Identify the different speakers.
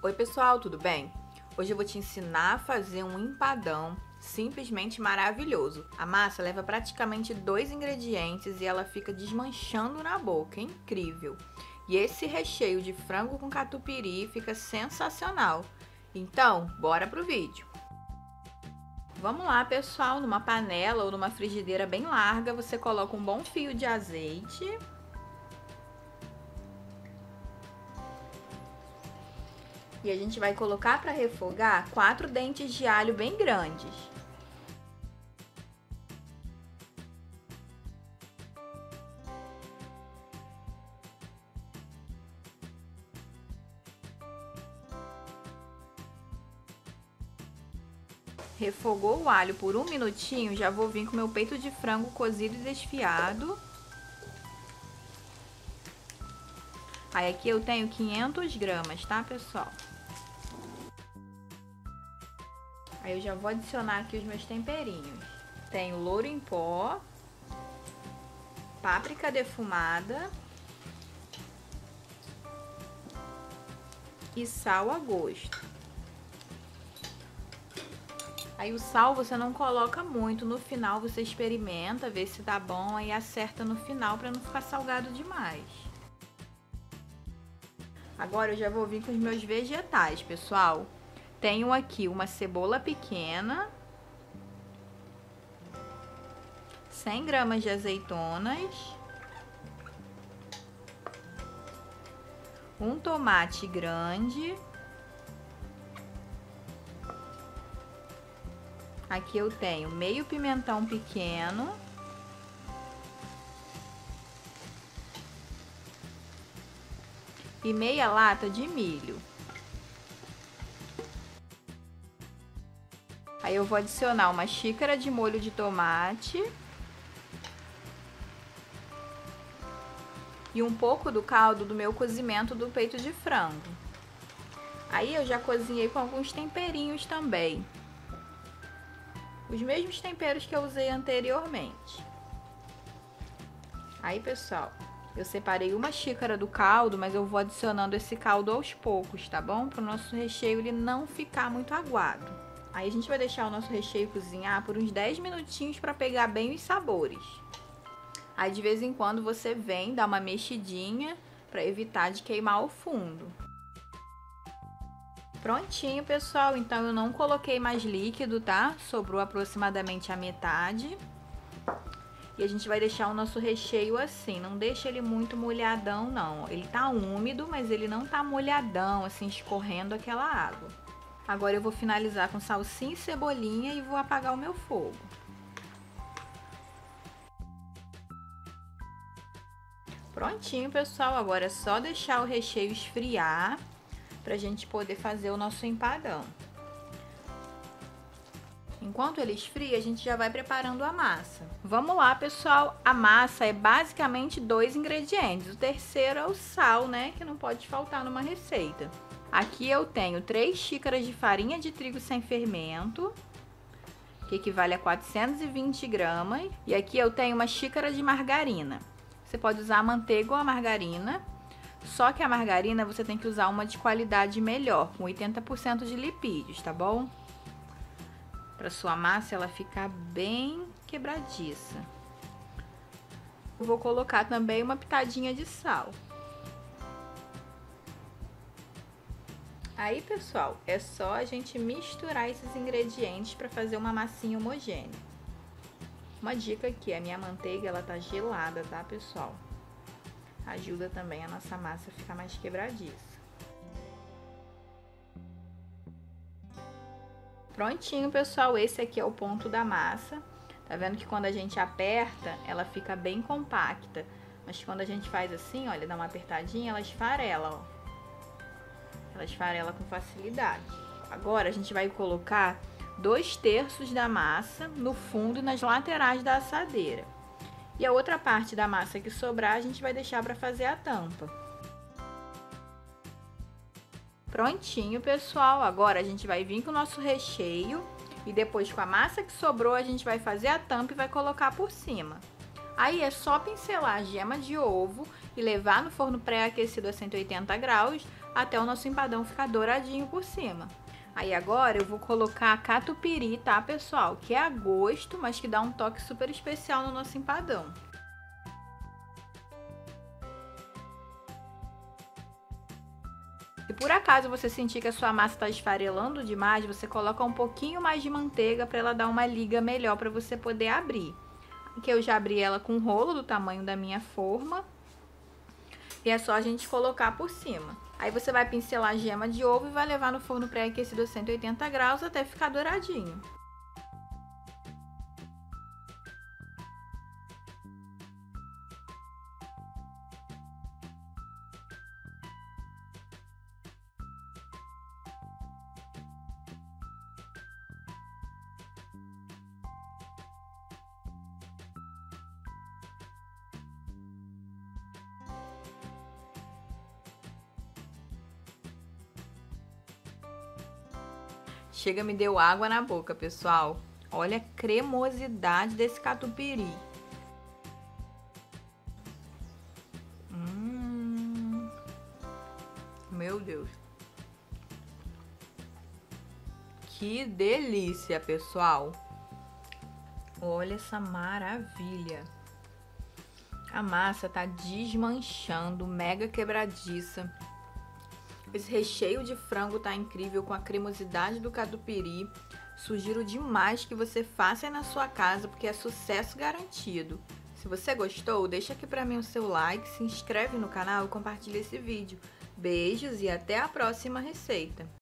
Speaker 1: Oi pessoal, tudo bem? Hoje eu vou te ensinar a fazer um empadão simplesmente maravilhoso. A massa leva praticamente 2 ingredientes e ela fica desmanchando na boca, é incrível. E esse recheio de frango com catupiry fica sensacional. Então, bora pro vídeo. Vamos lá pessoal, numa panela ou numa frigideira bem larga, você coloca um bom fio de azeite. E a gente vai colocar para refogar 4 dentes de alho bem grandes. Refogou o alho por 1 minutinho, já vou vir com meu peito de frango cozido e desfiado. Aí aqui eu tenho 500 gramas, tá, pessoal? Aí eu já vou adicionar aqui os meus temperinhos. Tenho louro em pó, páprica defumada e sal a gosto. Aí o sal você não coloca muito, no final você experimenta, vê se dá bom, aí acerta no final para não ficar salgado demais. Agora eu já vou vir com os meus vegetais, pessoal. Tenho aqui uma cebola pequena, 100 gramas de azeitonas, um tomate grande. Aqui eu tenho meio pimentão pequeno. E meia lata de milho. Aí eu vou adicionar uma xícara de molho de tomate. E um pouco do caldo do meu cozimento do peito de frango. Aí eu já cozinhei com alguns temperinhos também. Os mesmos temperos que eu usei anteriormente. Aí, pessoal, eu separei uma xícara do caldo, mas eu vou adicionando esse caldo aos poucos, tá bom? Para o nosso recheio ele não ficar muito aguado. Aí a gente vai deixar o nosso recheio cozinhar por uns 10 minutinhos para pegar bem os sabores. Aí de vez em quando você vem dar uma mexidinha para evitar de queimar o fundo. Prontinho, pessoal, então eu não coloquei mais líquido, tá? Sobrou aproximadamente a metade. E a gente vai deixar o nosso recheio assim, não deixa ele muito molhadão não. Ele tá úmido, mas ele não tá molhadão, assim, escorrendo aquela água. Agora eu vou finalizar com salsinha e cebolinha e vou apagar o meu fogo. Prontinho, pessoal, agora é só deixar o recheio esfriar pra gente poder fazer o nosso empadão. Enquanto ele esfria, a gente já vai preparando a massa. Vamos lá, pessoal, a massa é basicamente 2 ingredientes. O terceiro é o sal, né, que não pode faltar numa receita. Aqui eu tenho 3 xícaras de farinha de trigo sem fermento, que equivale a 420 gramas. E aqui eu tenho uma xícara de margarina. Você pode usar a manteiga ou a margarina, só que a margarina você tem que usar uma de qualidade melhor, com 80% de lipídios, tá bom? Para sua massa ela ficar bem quebradiça. Eu vou colocar também uma pitadinha de sal. Aí, pessoal, é só a gente misturar esses ingredientes para fazer uma massinha homogênea. Uma dica aqui, a minha manteiga ela tá gelada, tá, pessoal? Ajuda também a nossa massa a ficar mais quebradiça. Prontinho, pessoal, esse aqui é o ponto da massa. Tá vendo que quando a gente aperta, ela fica bem compacta. Mas quando a gente faz assim, olha, dá uma apertadinha, ela esfarela, ó. Ela esfarela com facilidade. Agora a gente vai colocar 2/3 da massa no fundo e nas laterais da assadeira. E a outra parte da massa que sobrar, a gente vai deixar para fazer a tampa. Prontinho, pessoal. Agora a gente vai vir com o nosso recheio e depois com a massa que sobrou, a gente vai fazer a tampa e vai colocar por cima. Aí é só pincelar a gema de ovo e levar no forno pré-aquecido a 180 graus até o nosso empadão ficar douradinho por cima. Aí agora eu vou colocar catupiry, tá, pessoal? Que é a gosto, mas que dá um toque super especial no nosso empadão. Se por acaso você sentir que a sua massa está esfarelando demais, você coloca um pouquinho mais de manteiga para ela dar uma liga melhor para você poder abrir. Aqui eu já abri ela com um rolo do tamanho da minha forma. E é só a gente colocar por cima. Aí você vai pincelar a gema de ovo e vai levar no forno pré-aquecido a 180 graus até ficar douradinho. Chega, me deu água na boca, pessoal. Olha a cremosidade desse catupiry. Meu Deus. Que delícia, pessoal. Olha essa maravilha. A massa tá desmanchando, mega quebradiça. Esse recheio de frango tá incrível com a cremosidade do catupiry. Sugiro demais que você faça aí na sua casa, porque é sucesso garantido. Se você gostou, deixa aqui pra mim o seu like, se inscreve no canal e compartilha esse vídeo. Beijos e até a próxima receita!